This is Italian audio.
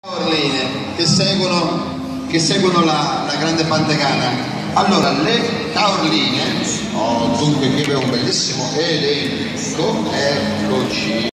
Orline che seguono la grande pantegana. Allora, le taorline, dunque qui abbiamo un bellissimo elenco, eccoci.